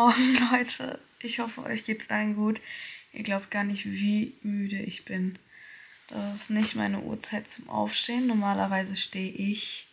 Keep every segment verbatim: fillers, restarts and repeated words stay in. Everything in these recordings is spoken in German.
Morgen, Leute. Ich hoffe, euch geht's allen gut. Ihr glaubt gar nicht, wie müde ich bin. Das ist nicht meine Uhrzeit zum Aufstehen. Normalerweise stehe ich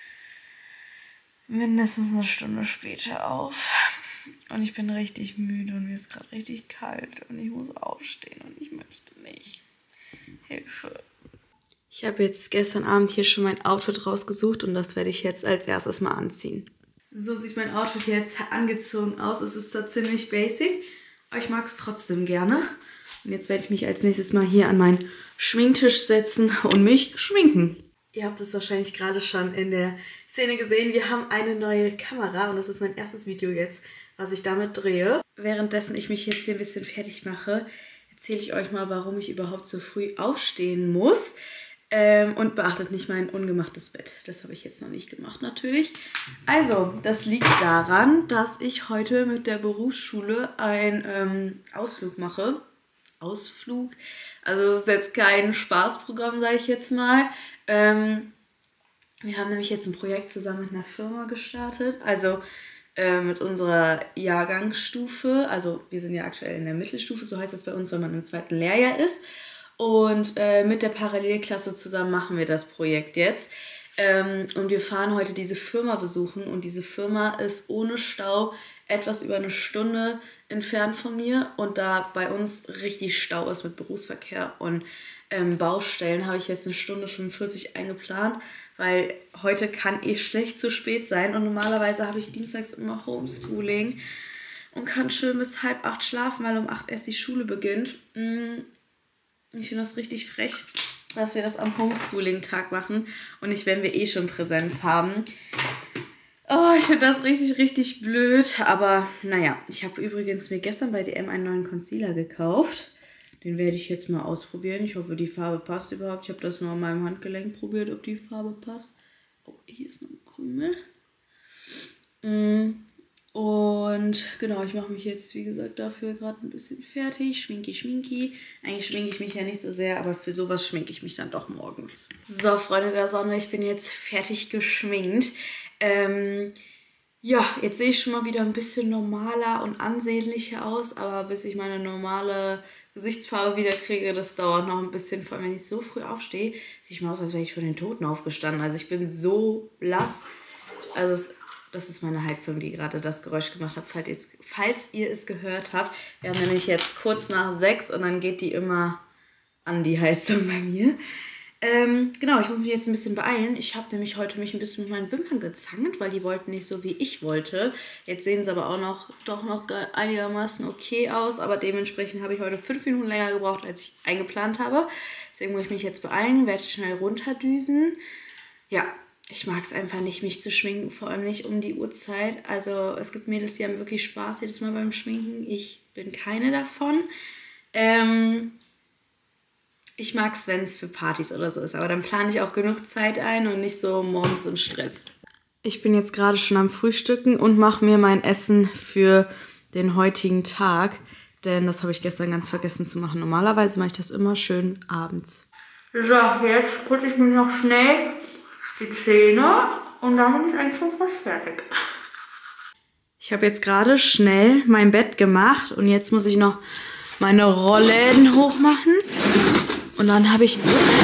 mindestens eine Stunde später auf. Und ich bin richtig müde und mir ist gerade richtig kalt. Und ich muss aufstehen und ich möchte nicht. Hilfe. Ich habe jetzt gestern Abend hier schon mein Outfit rausgesucht und das werde ich jetzt als erstes mal anziehen. So sieht mein Outfit jetzt angezogen aus. Es ist zwar ziemlich basic, aber ich mag es trotzdem gerne. Und jetzt werde ich mich als nächstes mal hier an meinen Schminktisch setzen und mich schminken. Ihr habt es wahrscheinlich gerade schon in der Szene gesehen. Wir haben eine neue Kamera und das ist mein erstes Video jetzt, was ich damit drehe. Währenddessen ich mich jetzt hier ein bisschen fertig mache, erzähle ich euch mal, warum ich überhaupt so früh aufstehen muss. Ähm, und beachtet nicht mein ungemachtes Bett. Das habe ich jetzt noch nicht gemacht, natürlich. Also, das liegt daran, dass ich heute mit der Berufsschule einen ähm, Ausflug mache. Ausflug? Also, es ist jetzt kein Spaßprogramm, sage ich jetzt mal. Ähm, wir haben nämlich jetzt ein Projekt zusammen mit einer Firma gestartet. Also, äh, mit unserer Jahrgangsstufe. Also, wir sind ja aktuell in der Mittelstufe. So heißt das bei uns, wenn man im zweiten Lehrjahr ist. Und äh, mit der Parallelklasse zusammen machen wir das Projekt jetzt. Ähm, und wir fahren heute diese Firma besuchen. Und diese Firma ist ohne Stau etwas über eine Stunde entfernt von mir. Und da bei uns richtig Stau ist mit Berufsverkehr und ähm, Baustellen, habe ich jetzt eine Stunde fünfundvierzig eingeplant. Weil heute kann eh schlecht zu spät sein. Und normalerweise habe ich dienstags immer Homeschooling. Und kann schön bis halb acht schlafen, weil um acht erst die Schule beginnt. Mm. Ich finde das richtig frech, dass wir das am Homeschooling-Tag machen und nicht, wenn wir eh schon Präsenz haben. Oh, ich finde das richtig, richtig blöd. Aber naja, ich habe übrigens mir gestern bei D M einen neuen Concealer gekauft. Den werde ich jetzt mal ausprobieren. Ich hoffe, die Farbe passt überhaupt. Ich habe das nur an meinem Handgelenk probiert, ob die Farbe passt. Oh, hier ist noch ein Krümel. Mm. Und genau, ich mache mich jetzt, wie gesagt, dafür gerade ein bisschen fertig. Schminki, schminki. Eigentlich schminke ich mich ja nicht so sehr, aber für sowas schminke ich mich dann doch morgens. So, Freunde der Sonne, ich bin jetzt fertig geschminkt. Ähm, ja, jetzt sehe ich schon mal wieder ein bisschen normaler und ansehnlicher aus. Aber bis ich meine normale Gesichtsfarbe wieder kriege, das dauert noch ein bisschen. Vor allem, wenn ich so früh aufstehe, sehe ich mal aus, als wäre ich von den Toten aufgestanden. Also ich bin so blass. Also es Das ist meine Heizung, die gerade das Geräusch gemacht hat, falls, falls ihr es gehört habt. Wir haben nämlich jetzt kurz nach sechs und dann geht die immer an die Heizung bei mir. Ähm, genau, ich muss mich jetzt ein bisschen beeilen. Ich habe nämlich heute mich ein bisschen mit meinen Wimpern gezankt, weil die wollten nicht so, wie ich wollte. Jetzt sehen sie aber auch noch doch noch einigermaßen okay aus. Aber dementsprechend habe ich heute fünf Minuten länger gebraucht, als ich eingeplant habe. Deswegen muss ich mich jetzt beeilen, werde schnell runterdüsen. Ja. Ich mag es einfach nicht, mich zu schminken, vor allem nicht um die Uhrzeit. Also es gibt Mädels, die haben wirklich Spaß jedes Mal beim Schminken. Ich bin keine davon. Ähm, ich mag es, wenn es für Partys oder so ist, aber dann plane ich auch genug Zeit ein und nicht so morgens im Stress. Ich bin jetzt gerade schon am Frühstücken und mache mir mein Essen für den heutigen Tag, denn das habe ich gestern ganz vergessen zu machen. Normalerweise mache ich das immer schön abends. So, jetzt putze ich mich noch schnell die Zähne und dann bin ich eigentlich schon fast fertig. Ich habe jetzt gerade schnell mein Bett gemacht und jetzt muss ich noch meine Rollläden hochmachen. Und dann habe ich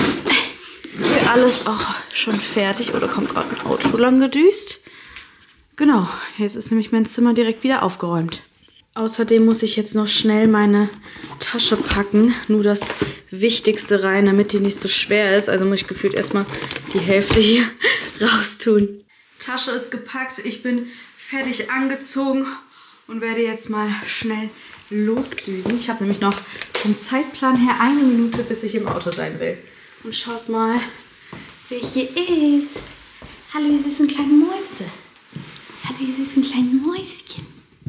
für alles auch schon fertig. Oder kommt gerade ein Auto lang gedüst. Genau, jetzt ist nämlich mein Zimmer direkt wieder aufgeräumt. Außerdem muss ich jetzt noch schnell meine Tasche packen. Nur das Wichtigste rein, damit die nicht so schwer ist. Also muss ich gefühlt erstmal die Hälfte hier raustun. Tasche ist gepackt. Ich bin fertig angezogen und werde jetzt mal schnell losdüsen. Ich habe nämlich noch vom Zeitplan her eine Minute, bis ich im Auto sein will. Und schaut mal, wer hier ist. Hallo, ihr süßen kleinen Mäuse. Hallo, ihr süßen kleinen Mäuschen.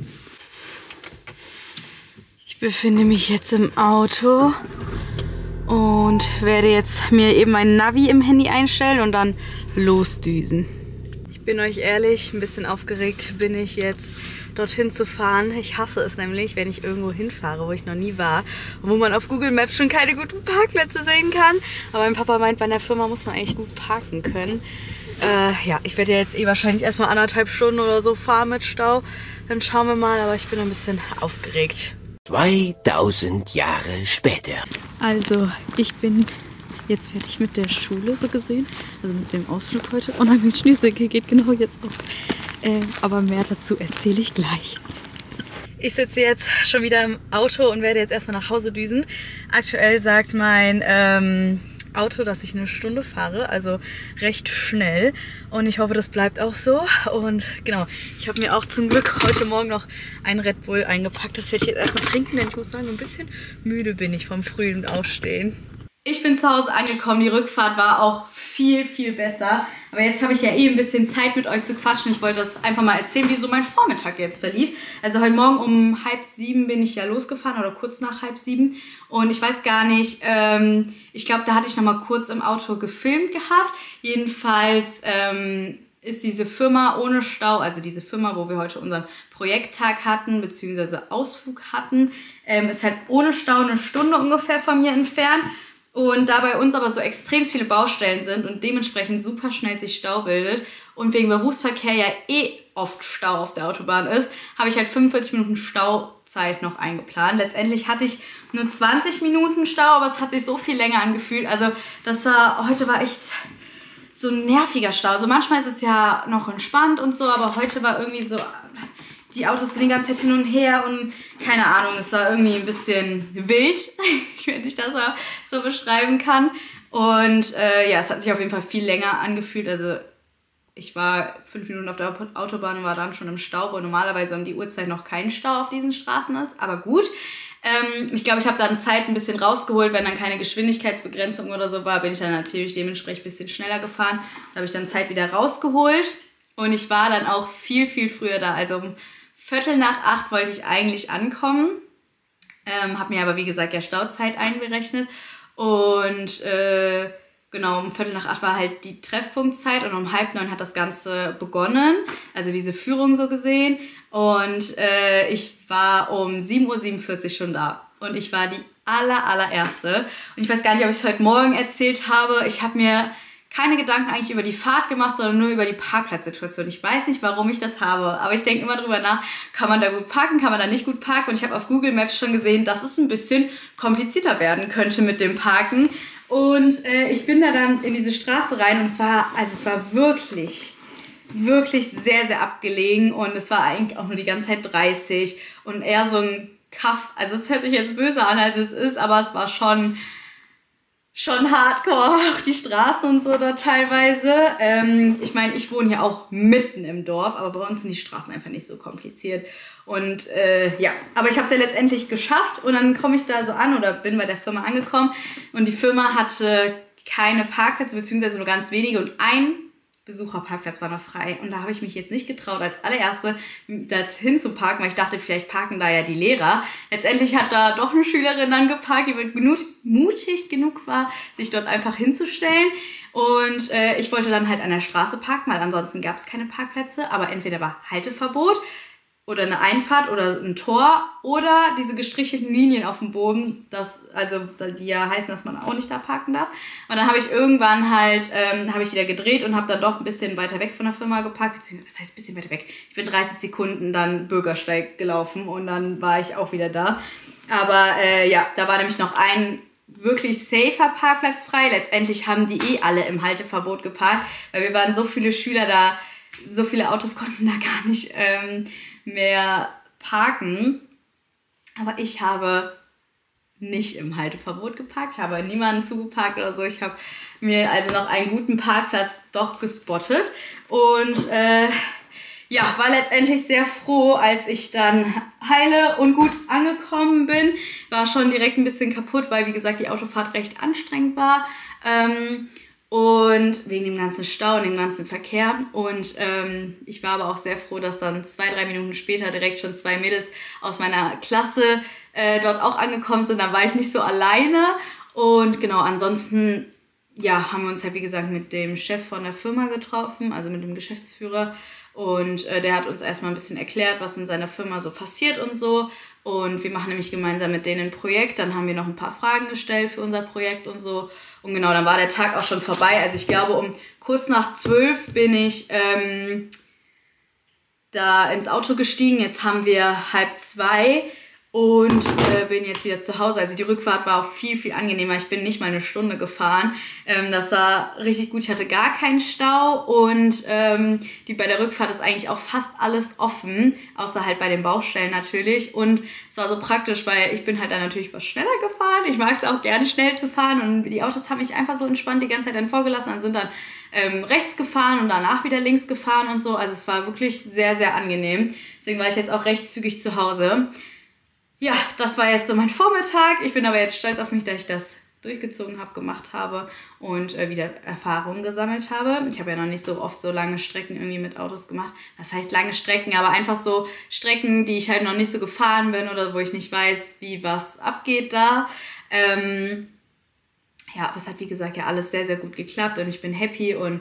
Ich befinde mich jetzt im Auto und werde jetzt mir eben mein Navi im Handy einstellen und dann losdüsen. Ich bin euch ehrlich, ein bisschen aufgeregt bin ich jetzt, dorthin zu fahren. Ich hasse es nämlich, wenn ich irgendwo hinfahre, wo ich noch nie war und wo man auf Google Maps schon keine guten Parkplätze sehen kann. Aber mein Papa meint, bei der Firma muss man eigentlich gut parken können. Äh, ja, ich werde ja jetzt eh wahrscheinlich erstmal anderthalb Stunden oder so fahren mit Stau. Dann schauen wir mal, aber ich bin ein bisschen aufgeregt. zweitausend Jahre später. Also, ich bin jetzt fertig mit der Schule, so gesehen. Also mit dem Ausflug heute. Und mein Schnürsenkel geht genau jetzt auf. Äh, aber mehr dazu erzähle ich gleich. Ich sitze jetzt schon wieder im Auto und werde jetzt erstmal nach Hause düsen. Aktuell sagt mein ähm, Auto, dass ich eine Stunde fahre, also recht schnell. Und ich hoffe, das bleibt auch so. Und genau, ich habe mir auch zum Glück heute Morgen noch einen Red Bull eingepackt. Das werde ich jetzt erstmal trinken, denn ich muss sagen, ein bisschen müde bin ich vom frühen Aufstehen. Ich bin zu Hause angekommen, die Rückfahrt war auch viel, viel besser. Aber jetzt habe ich ja eh ein bisschen Zeit mit euch zu quatschen. Ich wollte das einfach mal erzählen, wie so mein Vormittag jetzt verlief. Also heute Morgen um halb sieben bin ich ja losgefahren oder kurz nach halb sieben. Und ich weiß gar nicht, ähm, ich glaube, da hatte ich noch mal kurz im Auto gefilmt gehabt. Jedenfalls ähm, ist diese Firma ohne Stau, also diese Firma, wo wir heute unseren Projekttag hatten, beziehungsweise Ausflug hatten, ähm, ist halt ohne Stau eine Stunde ungefähr von mir entfernt. Und da bei uns aber so extrem viele Baustellen sind und dementsprechend super schnell sich Stau bildet und wegen Berufsverkehr ja eh oft Stau auf der Autobahn ist, habe ich halt fünfundvierzig Minuten Stauzeit noch eingeplant. Letztendlich hatte ich nur zwanzig Minuten Stau, aber es hat sich so viel länger angefühlt. Also das war, heute war echt so ein nerviger Stau. Also manchmal ist es ja noch entspannt und so, aber heute war irgendwie so, die Autos sind die ganze Zeit hin und her und keine Ahnung, es war irgendwie ein bisschen wild, wenn ich das so beschreiben kann. Und äh, ja, es hat sich auf jeden Fall viel länger angefühlt. Also ich war fünf Minuten auf der Autobahn und war dann schon im Stau, wo normalerweise um die Uhrzeit noch kein Stau auf diesen Straßen ist. Aber gut, ähm, ich glaube, ich habe dann Zeit ein bisschen rausgeholt. Wenn dann keine Geschwindigkeitsbegrenzung oder so war, bin ich dann natürlich dementsprechend ein bisschen schneller gefahren. Da habe ich dann Zeit wieder rausgeholt und ich war dann auch viel, viel früher da. Also um Viertel nach acht wollte ich eigentlich ankommen, ähm, habe mir aber wie gesagt ja Stauzeit einberechnet und äh, genau, um Viertel nach acht war halt die Treffpunktzeit und um halb neun hat das Ganze begonnen, also diese Führung so gesehen und äh, ich war um sieben Uhr siebenundvierzig schon da und ich war die aller, allererste und ich weiß gar nicht, ob ich es heute Morgen erzählt habe, ich habe mir keine Gedanken eigentlich über die Fahrt gemacht, sondern nur über die Parkplatzsituation. Ich weiß nicht, warum ich das habe, aber ich denke immer drüber nach, kann man da gut parken, kann man da nicht gut parken? Und ich habe auf Google Maps schon gesehen, dass es ein bisschen komplizierter werden könnte mit dem Parken. Und äh, ich bin da dann in diese Straße rein und es war, also es war wirklich, wirklich sehr, sehr abgelegen und es war eigentlich auch nur die ganze Zeit dreißig und eher so ein Kaff. Also es hört sich jetzt böse an, als es ist, aber es war schon... schon hardcore, auch die Straßen und so da teilweise. Ähm, ich meine, ich wohne ja auch mitten im Dorf, aber bei uns sind die Straßen einfach nicht so kompliziert. Und äh, ja, aber ich habe es ja letztendlich geschafft und dann komme ich da so an oder bin bei der Firma angekommen und die Firma hatte keine Parkplätze, beziehungsweise nur ganz wenige und ein Besucherparkplatz war noch frei. Und da habe ich mich jetzt nicht getraut, als allererste dorthin zu parken, weil ich dachte, vielleicht parken da ja die Lehrer. Letztendlich hat da doch eine Schülerin dann geparkt, die genug, mutig genug war, sich dort einfach hinzustellen. Und äh, ich wollte dann halt an der Straße parken, weil ansonsten gab es keine Parkplätze. Aber entweder war Halteverbot oder eine Einfahrt oder ein Tor oder diese gestrichelten Linien auf dem Boden, das, also die ja heißen, dass man auch nicht da parken darf. Und dann habe ich irgendwann halt, ähm, habe ich wieder gedreht und habe dann doch ein bisschen weiter weg von der Firma geparkt. Was heißt ein bisschen weiter weg? Ich bin dreißig Sekunden dann Bürgersteig gelaufen und dann war ich auch wieder da. Aber äh, ja, da war nämlich noch ein wirklich safer Parkplatz frei. Letztendlich haben die eh alle im Halteverbot geparkt, weil wir waren so viele Schüler da, so viele Autos konnten da gar nicht ähm, mehr parken. Aber ich habe nicht im Halteverbot geparkt. Ich habe niemanden zugeparkt oder so. Ich habe mir also noch einen guten Parkplatz doch gespottet. Und äh, ja, war letztendlich sehr froh, als ich dann heile und gut angekommen bin. War schon direkt ein bisschen kaputt, weil wie gesagt die Autofahrt recht anstrengend war. Ähm, Und wegen dem ganzen Stau und dem ganzen Verkehr. Und ähm, ich war aber auch sehr froh, dass dann zwei, drei Minuten später direkt schon zwei Mädels aus meiner Klasse äh, dort auch angekommen sind. Dann war ich nicht so alleine. Und genau, ansonsten ja, haben wir uns halt wie gesagt mit dem Chef von der Firma getroffen, also mit dem Geschäftsführer. Und äh, der hat uns erstmal ein bisschen erklärt, was in seiner Firma so passiert und so. Und wir machen nämlich gemeinsam mit denen ein Projekt. Dann haben wir noch ein paar Fragen gestellt für unser Projekt und so. Und genau, dann war der Tag auch schon vorbei. Also ich glaube, um kurz nach zwölf bin ich ähm, da ins Auto gestiegen. Jetzt haben wir halb zwei und äh, bin jetzt wieder zu Hause. Also die Rückfahrt war auch viel, viel angenehmer. Ich bin nicht mal eine Stunde gefahren. Ähm, das war richtig gut. Ich hatte gar keinen Stau und ähm, die, bei der Rückfahrt ist eigentlich auch fast alles offen, außer halt bei den Baustellen natürlich. Und es war so praktisch, weil ich bin halt dann natürlich was schneller gefahren. Ich mag es auch gerne schnell zu fahren und die Autos haben mich einfach so entspannt die ganze Zeit dann vorgelassen. Also sind dann ähm, rechts gefahren und danach wieder links gefahren und so. Also es war wirklich sehr, sehr angenehm. Deswegen war ich jetzt auch recht zügig zu Hause. Ja, das war jetzt so mein Vormittag. Ich bin aber jetzt stolz auf mich, dass ich das durchgezogen habe, gemacht habe und äh, wieder Erfahrungen gesammelt habe. Ich habe ja noch nicht so oft so lange Strecken irgendwie mit Autos gemacht. Was heißt lange Strecken? Aber einfach so Strecken, die ich halt noch nicht so gefahren bin oder wo ich nicht weiß, wie was abgeht da. Ähm, ja, aber es hat wie gesagt ja alles sehr, sehr gut geklappt und ich bin happy und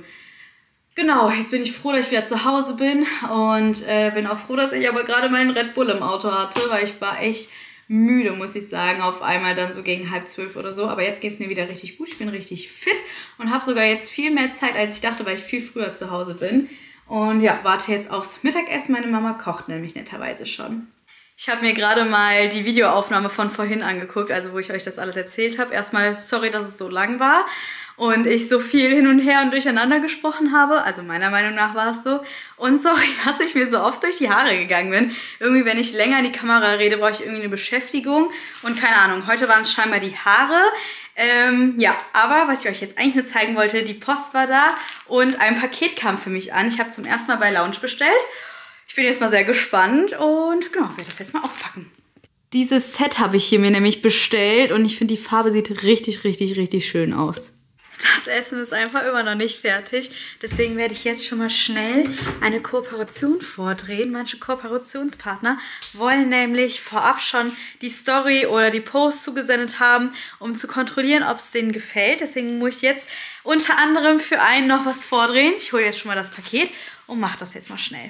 genau, jetzt bin ich froh, dass ich wieder zu Hause bin und äh, bin auch froh, dass ich aber gerade meinen Red Bull im Auto hatte, weil ich war echt müde, muss ich sagen, auf einmal dann so gegen halb zwölf oder so. Aber jetzt geht es mir wieder richtig gut, ich bin richtig fit und habe sogar jetzt viel mehr Zeit, als ich dachte, weil ich viel früher zu Hause bin. Und ja, warte jetzt aufs Mittagessen. Meine Mama kocht nämlich netterweise schon. Ich habe mir gerade mal die Videoaufnahme von vorhin angeguckt, also wo ich euch das alles erzählt habe. Erstmal sorry, dass es so lang war und ich so viel hin und her und durcheinander gesprochen habe. Also meiner Meinung nach war es so. Und sorry, dass ich mir so oft durch die Haare gegangen bin. Irgendwie, wenn ich länger in die Kamera rede, brauche ich irgendwie eine Beschäftigung. Und keine Ahnung, heute waren es scheinbar die Haare. Ähm, ja, aber was ich euch jetzt eigentlich nur zeigen wollte, die Post war da und ein Paket kam für mich an. Ich habe zum ersten Mal bei Lounge bestellt. Ich bin jetzt mal sehr gespannt und genau, werde das jetzt mal auspacken. Dieses Set habe ich hier mir nämlich bestellt und ich finde, die Farbe sieht richtig, richtig, richtig schön aus. Das Essen ist einfach immer noch nicht fertig. Deswegen werde ich jetzt schon mal schnell eine Kooperation vordrehen. Manche Kooperationspartner wollen nämlich vorab schon die Story oder die Post zugesendet haben, um zu kontrollieren, ob es denen gefällt. Deswegen muss ich jetzt unter anderem für einen noch was vordrehen. Ich hole jetzt schon mal das Paket und mache das jetzt mal schnell.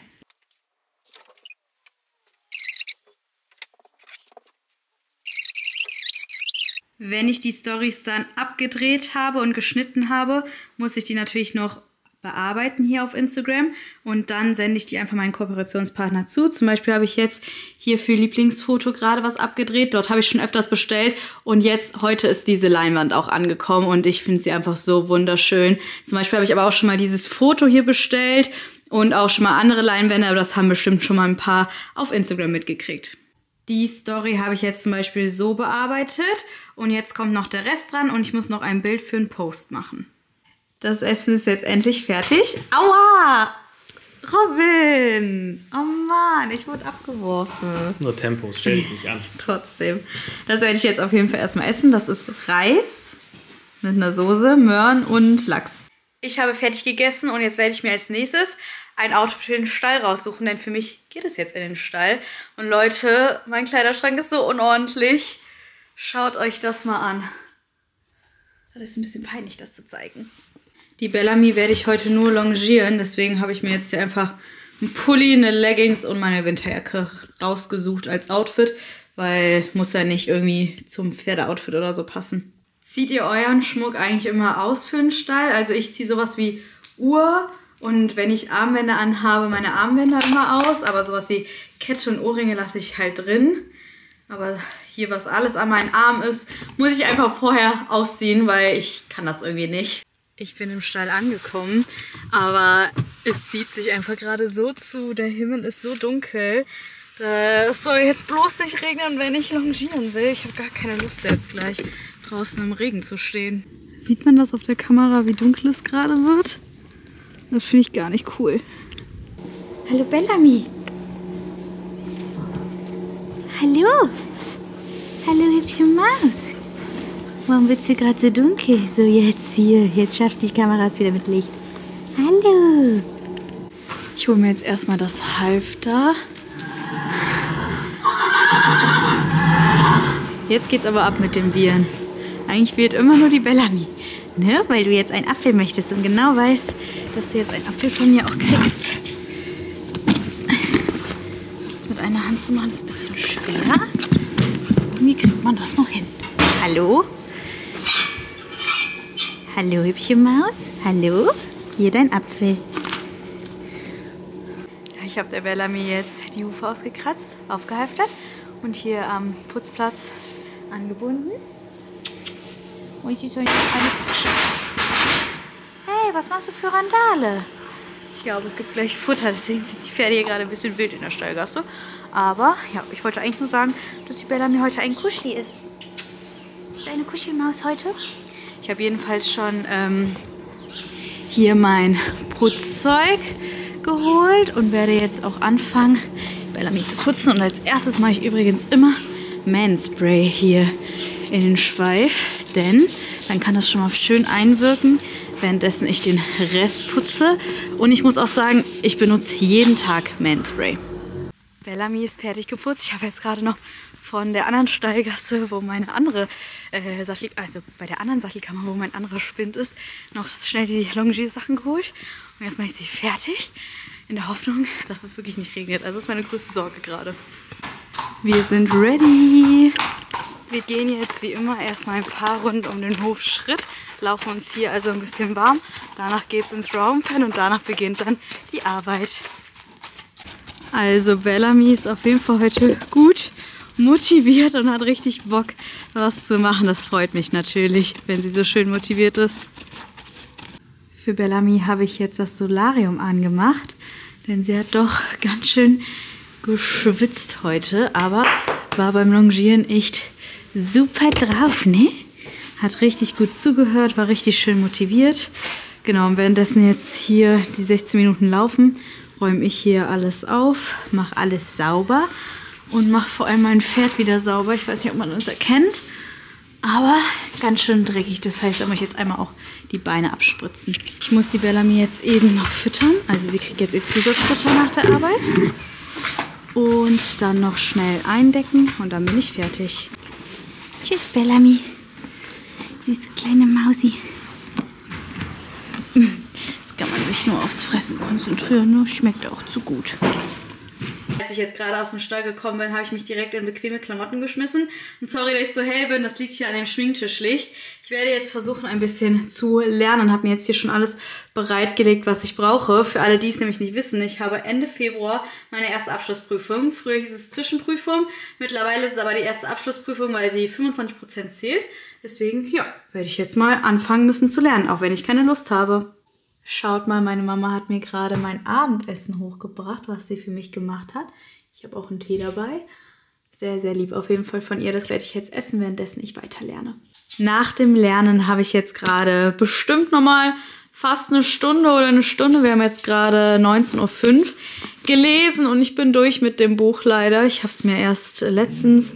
Wenn ich die Storys dann abgedreht habe und geschnitten habe, muss ich die natürlich noch bearbeiten hier auf Instagram und dann sende ich die einfach meinen Kooperationspartner zu. Zum Beispiel habe ich jetzt hier für Lieblingsfoto gerade was abgedreht. Dort habe ich schon öfters bestellt und jetzt, heute ist diese Leinwand auch angekommen und ich finde sie einfach so wunderschön. Zum Beispiel habe ich aber auch schon mal dieses Foto hier bestellt und auch schon mal andere Leinwände, aber das haben bestimmt schon mal ein paar auf Instagram mitgekriegt. Die Story habe ich jetzt zum Beispiel so bearbeitet und jetzt kommt noch der Rest dran und ich muss noch ein Bild für einen Post machen. Das Essen ist jetzt endlich fertig. Aua! Robin! Oh Mann, ich wurde abgeworfen. Nur Tempos, stell dich nicht an. Trotzdem. Das werde ich jetzt auf jeden Fall erstmal essen. Das ist Reis mit einer Soße, Möhren und Lachs. Ich habe fertig gegessen und jetzt werde ich mir als nächstes ein Outfit für den Stall raussuchen, denn für mich geht es jetzt in den Stall. Und Leute, mein Kleiderschrank ist so unordentlich. Schaut euch das mal an. Das ist ein bisschen peinlich, das zu zeigen. Die Bellamy werde ich heute nur longieren, deswegen habe ich mir jetzt hier einfach einen Pulli, eine Leggings und meine Winterjacke rausgesucht als Outfit, weil muss ja nicht irgendwie zum Pferdeoutfit oder so passen. Zieht ihr euren Schmuck eigentlich immer aus für den Stall? Also ich ziehe sowas wie Uhr und wenn ich Armbänder anhabe, meine Armbänder immer aus, aber sowas wie Kette und Ohrringe lasse ich halt drin. Aber hier, was alles an meinen Armen ist, muss ich einfach vorher ausziehen, weil ich kann das irgendwie nicht. Ich bin im Stall angekommen, aber es zieht sich einfach gerade so zu. Der Himmel ist so dunkel. Es soll jetzt bloß nicht regnen, wenn ich longieren will. Ich habe gar keine Lust jetzt gleich draußen im Regen zu stehen. Sieht man das auf der Kamera, wie dunkel es gerade wird? Das finde ich gar nicht cool. Hallo Bellamy. Hallo. Hallo hübsche Maus. Warum wird es hier gerade so dunkel? So jetzt hier. Jetzt schafft die Kamera es wieder mit Licht. Hallo. Ich hole mir jetzt erstmal das Halfter. Jetzt geht's aber ab mit dem Wiehern. Eigentlich wird immer nur die Bellamy. Ne? Weil du jetzt einen Apfel möchtest und genau weißt, dass du jetzt einen Apfel von mir auch kriegst. Das mit einer Hand zu machen ist ein bisschen schwer. Wie kriegt man das noch hin? Hallo? Hallo, hübsche Maus. Hallo? Hier dein Apfel. ich habe der Bellamy jetzt die Hufe ausgekratzt, aufgehalftert und hier am Putzplatz angebunden. Oh, ich so eine... Hey, was machst du für Randale? Ich glaube, es gibt gleich Futter, deswegen sind die Pferde hier gerade ein bisschen wild in der Stallgasse. Aber ja, ich wollte eigentlich nur sagen, dass die Bellamy heute ein Kuscheli ist. Ist eine Kuschelmaus heute? Ich habe jedenfalls schon ähm, hier mein Putzzeug geholt und werde jetzt auch anfangen, Bellamy zu putzen. Und als erstes mache ich übrigens immer Manspray hier in den Schweif, denn dann kann das schon mal schön einwirken, währenddessen ich den Rest putze. Und ich muss auch sagen, ich benutze jeden Tag Manspray. Bellamy ist fertig geputzt. Ich habe jetzt gerade noch von der anderen Stallgasse, wo meine andere äh, Sattel, also bei der anderen Sattelkammer, wo mein anderer Spind ist, noch schnell die Longier-Sachen geholt. Und jetzt mache ich sie fertig, in der Hoffnung, dass es wirklich nicht regnet. Also das ist meine größte Sorge gerade. Wir sind ready. Wir gehen jetzt wie immer erstmal ein paar Runden um den Hof Schritt, laufen uns hier also ein bisschen warm. Danach geht es ins Roundpen und danach beginnt dann die Arbeit. Also Bellamy ist auf jeden Fall heute gut motiviert und hat richtig Bock, was zu machen. Das freut mich natürlich, wenn sie so schön motiviert ist. Für Bellamy habe ich jetzt das Solarium angemacht, denn sie hat doch ganz schön geschwitzt heute, aber war beim Longieren echt super drauf, ne? Hat richtig gut zugehört, war richtig schön motiviert. Genau, und währenddessen jetzt hier die sechzehn Minuten laufen, räume ich hier alles auf, mache alles sauber und mache vor allem mein Pferd wieder sauber. Ich weiß nicht, ob man das erkennt, aber ganz schön dreckig. Das heißt, da muss ich jetzt einmal auch die Beine abspritzen. Ich muss die Bellamy jetzt eben noch füttern. Also sie kriegt jetzt ihr Zusatzfutter nach der Arbeit. Und dann noch schnell eindecken und dann bin ich fertig. Tschüss, Bellamy. Süße kleine Mausi. Jetzt kann man sich nur aufs Fressen konzentrieren, nur schmeckt auch zu gut. Als ich jetzt gerade aus dem Stall gekommen bin, habe ich mich direkt in bequeme Klamotten geschmissen. Und sorry, dass ich so hell bin, das liegt hier an dem Schminktischlicht. Ich werde jetzt versuchen, ein bisschen zu lernen. Habe mir jetzt hier schon alles bereitgelegt, was ich brauche. Für alle, die es nämlich nicht wissen, ich habe Ende Februar meine erste Abschlussprüfung. Früher hieß es Zwischenprüfung. Mittlerweile ist es aber die erste Abschlussprüfung, weil sie fünfundzwanzig Prozent zählt. Deswegen, ja, werde ich jetzt mal anfangen müssen zu lernen, auch wenn ich keine Lust habe. Schaut mal, meine Mama hat mir gerade mein Abendessen hochgebracht, was sie für mich gemacht hat. Ich habe auch einen Tee dabei. Sehr, sehr lieb auf jeden Fall von ihr. Das werde ich jetzt essen, währenddessen ich weiter lerne. Nach dem Lernen habe ich jetzt gerade bestimmt nochmal fast eine Stunde oder eine Stunde. Wir haben jetzt gerade neunzehn Uhr fünf gelesen und ich bin durch mit dem Buch leider. Ich habe es mir erst letztens...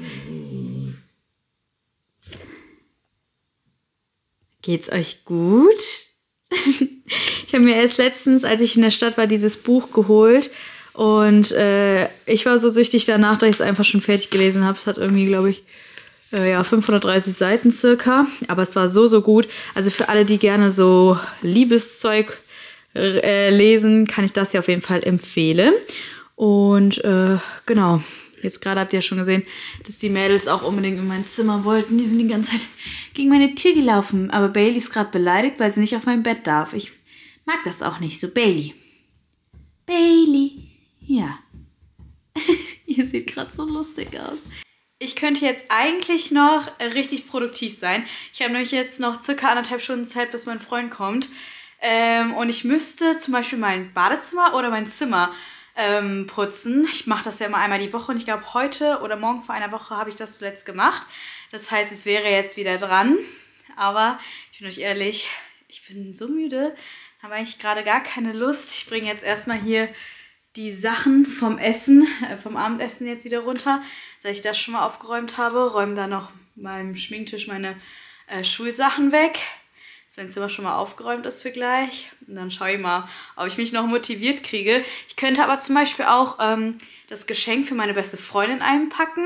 Geht's euch gut? Ich habe mir erst letztens, als ich in der Stadt war, dieses Buch geholt und äh, ich war so süchtig danach, dass ich es einfach schon fertig gelesen habe. Es hat irgendwie, glaube ich, äh, ja, fünfhundertdreißig Seiten circa, aber es war so, so gut. Also für alle, die gerne so Liebeszeug äh, lesen, kann ich das hier auf jeden Fall empfehlen. Und äh, genau, jetzt gerade habt ihr ja schon gesehen, dass die Mädels auch unbedingt in mein Zimmer wollten. Die sind die ganze Zeit gegen meine Tür gelaufen. Aber Bailey ist gerade beleidigt, weil sie nicht auf mein Bett darf. Ich mag das auch nicht so. Bailey. Bailey. Ja. Ihr seht gerade so lustig aus. Ich könnte jetzt eigentlich noch richtig produktiv sein. Ich habe nämlich jetzt noch circa anderthalb Stunden Zeit, bis mein Freund kommt. Ähm, und ich müsste zum Beispiel mein Badezimmer oder mein Zimmer ähm, putzen. Ich mache das ja immer einmal die Woche und ich glaube, heute oder morgen vor einer Woche habe ich das zuletzt gemacht. Das heißt, es wäre jetzt wieder dran. Aber ich bin euch ehrlich, ich bin so müde, habe eigentlich gerade gar keine Lust. Ich bringe jetzt erstmal hier die Sachen vom Essen, äh, vom Abendessen jetzt wieder runter, dass ich das schon mal aufgeräumt habe. Räume dann noch beim Schminktisch meine äh, Schulsachen weg, dass mein Zimmer schon mal aufgeräumt ist für gleich. Und dann schaue ich mal, ob ich mich noch motiviert kriege. Ich könnte aber zum Beispiel auch ähm, das Geschenk für meine beste Freundin einpacken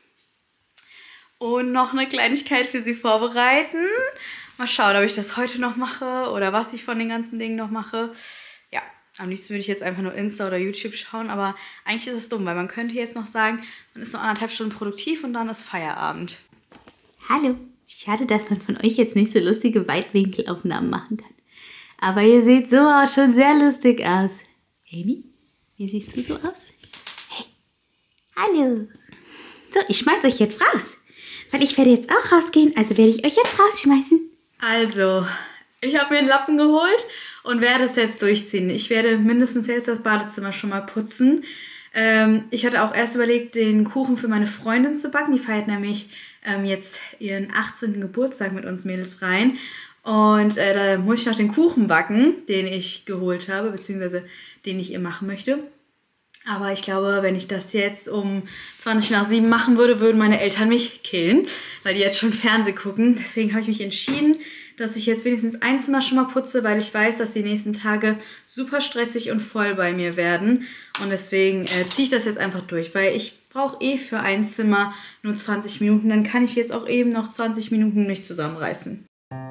und noch eine Kleinigkeit für sie vorbereiten. Mal schauen, ob ich das heute noch mache oder was ich von den ganzen Dingen noch mache. Ja, am liebsten würde ich jetzt einfach nur Insta oder YouTube schauen, aber eigentlich ist es dumm, weil man könnte jetzt noch sagen, man ist noch anderthalb Stunden produktiv und dann ist Feierabend. Hallo, schade, dass man von euch jetzt nicht so lustige Weitwinkelaufnahmen machen kann. Aber ihr seht so auch schon sehr lustig aus. Amy? Wie siehst du so aus? Hey, hallo. So, ich schmeiß euch jetzt raus. Weil ich werde jetzt auch rausgehen, also werde ich euch jetzt rausschmeißen. Also, ich habe mir einen Lappen geholt und werde es jetzt durchziehen. Ich werde mindestens jetzt das Badezimmer schon mal putzen. Ähm, ich hatte auch erst überlegt, den Kuchen für meine Freundin zu backen. Die feiert nämlich ähm, jetzt ihren achtzehnten Geburtstag mit uns Mädels rein. Und äh, da muss ich noch den Kuchen backen, den ich geholt habe, beziehungsweise den ich ihr machen möchte. Aber ich glaube, wenn ich das jetzt um zwanzig nach sieben machen würde, würden meine Eltern mich killen, weil die jetzt schon Fernsehen gucken. Deswegen habe ich mich entschieden, dass ich jetzt wenigstens ein Zimmer schon mal putze, weil ich weiß, dass die nächsten Tage super stressig und voll bei mir werden. Und deswegen äh, ziehe ich das jetzt einfach durch, weil ich brauche eh für ein Zimmer nur zwanzig Minuten. Dann kann ich jetzt auch eben noch zwanzig Minuten mich zusammenreißen.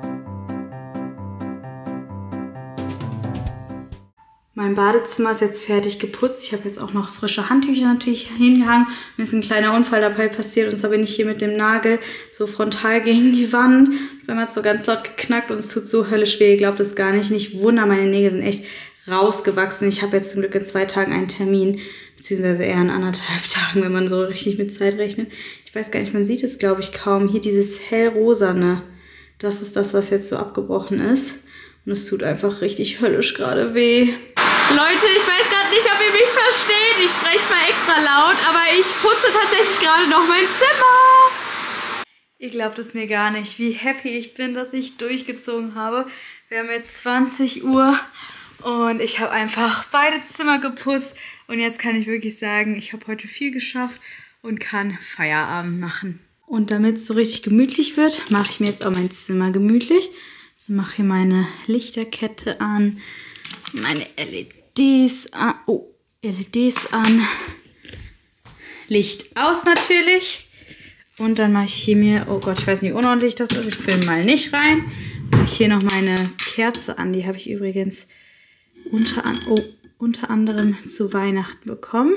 Mein Badezimmer ist jetzt fertig geputzt. Ich habe jetzt auch noch frische Handtücher natürlich hingehangen. Mir ist ein kleiner Unfall dabei passiert und zwar bin ich hier mit dem Nagel so frontal gegen die Wand. Wenn man es so ganz laut geknackt und es tut so höllisch weh. Ihr glaubt es gar nicht. Nicht Wunder, meine Nägel sind echt rausgewachsen. Ich habe jetzt zum Glück in zwei Tagen einen Termin, beziehungsweise eher in anderthalb Tagen, wenn man so richtig mit Zeit rechnet. Ich weiß gar nicht, man sieht es glaube ich kaum. Hier dieses hellrosane, das ist das, was jetzt so abgebrochen ist. Und es tut einfach richtig höllisch gerade weh. Leute, ich weiß gerade nicht, ob ihr mich versteht. Ich spreche mal extra laut, aber ich putze tatsächlich gerade noch mein Zimmer. Ihr glaubt es mir gar nicht, wie happy ich bin, dass ich durchgezogen habe. Wir haben jetzt zwanzig Uhr und ich habe einfach beide Zimmer geputzt. Und jetzt kann ich wirklich sagen, ich habe heute viel geschafft und kann Feierabend machen. Und damit es so richtig gemütlich wird, mache ich mir jetzt auch mein Zimmer gemütlich. So, mache hier meine Lichterkette an. Meine L E Ds an. Oh, L E Ds an. Licht aus natürlich. Und dann mache ich hier mir, oh Gott, ich weiß nicht, wie unordentlich das ist. Ich filme mal nicht rein. Mache ich hier noch meine Kerze an. Die habe ich übrigens unter, an, oh, unter anderem zu Weihnachten bekommen.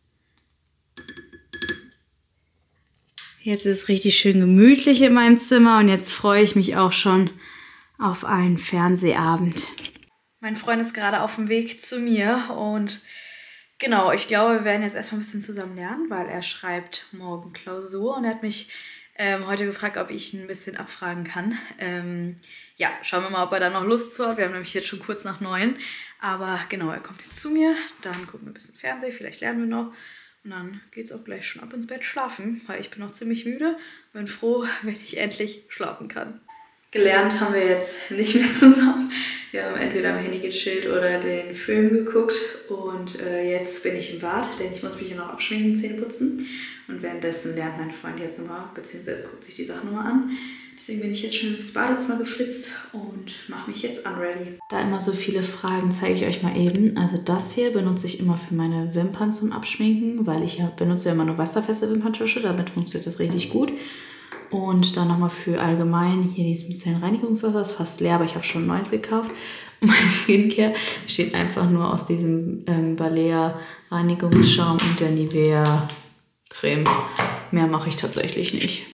Jetzt ist es richtig schön gemütlich in meinem Zimmer. Und jetzt freue ich mich auch schon auf einen Fernsehabend. Mein Freund ist gerade auf dem Weg zu mir und genau, ich glaube, wir werden jetzt erstmal ein bisschen zusammen lernen, weil er schreibt morgen Klausur und er hat mich ähm, heute gefragt, ob ich ihn ein bisschen abfragen kann. Ähm, ja, schauen wir mal, ob er da noch Lust zu hat. Wir haben nämlich jetzt schon kurz nach neun, aber genau, er kommt jetzt zu mir, dann gucken wir ein bisschen Fernsehen, vielleicht lernen wir noch und dann geht es auch gleich schon ab ins Bett schlafen, weil ich bin noch ziemlich müde, bin froh, wenn ich endlich schlafen kann. Gelernt haben wir jetzt nicht mehr zusammen. Wir haben entweder am Handy gechillt oder den Film geguckt. Und äh, jetzt bin ich im Bad, denn ich muss mich hier noch abschminken, Zähne putzen. Und währenddessen lernt mein Freund jetzt nochmal, beziehungsweise guckt sich die Sachen nochmal an. Deswegen bin ich jetzt schon ins Badezimmer geflitzt und mache mich jetzt unready. Da immer so viele Fragen, zeige ich euch mal eben. Also das hier benutze ich immer für meine Wimpern zum Abschminken, weil ich ja benutze ja immer nur wasserfeste Wimperntusche. Damit funktioniert das richtig gut. Und dann nochmal für allgemein, hier dieses Micellarreinigungswasser ist fast leer, aber ich habe schon neues gekauft. Und meine Skincare besteht einfach nur aus diesem ähm, Balea Reinigungsschaum und der Nivea Creme. Mehr mache ich tatsächlich nicht.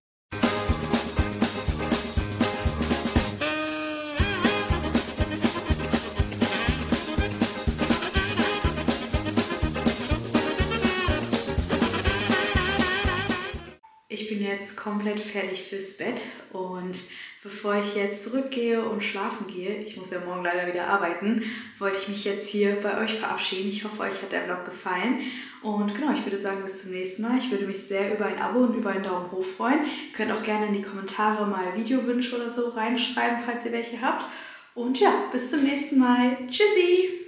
Ich bin jetzt komplett fertig fürs Bett und bevor ich jetzt zurückgehe und schlafen gehe, ich muss ja morgen leider wieder arbeiten, wollte ich mich jetzt hier bei euch verabschieden. Ich hoffe, euch hat der Vlog gefallen und genau, ich würde sagen, bis zum nächsten Mal. Ich würde mich sehr über ein Abo und über einen Daumen hoch freuen. Ihr könnt auch gerne in die Kommentare mal Videowünsche oder so reinschreiben, falls ihr welche habt. Und ja, bis zum nächsten Mal. Tschüssi!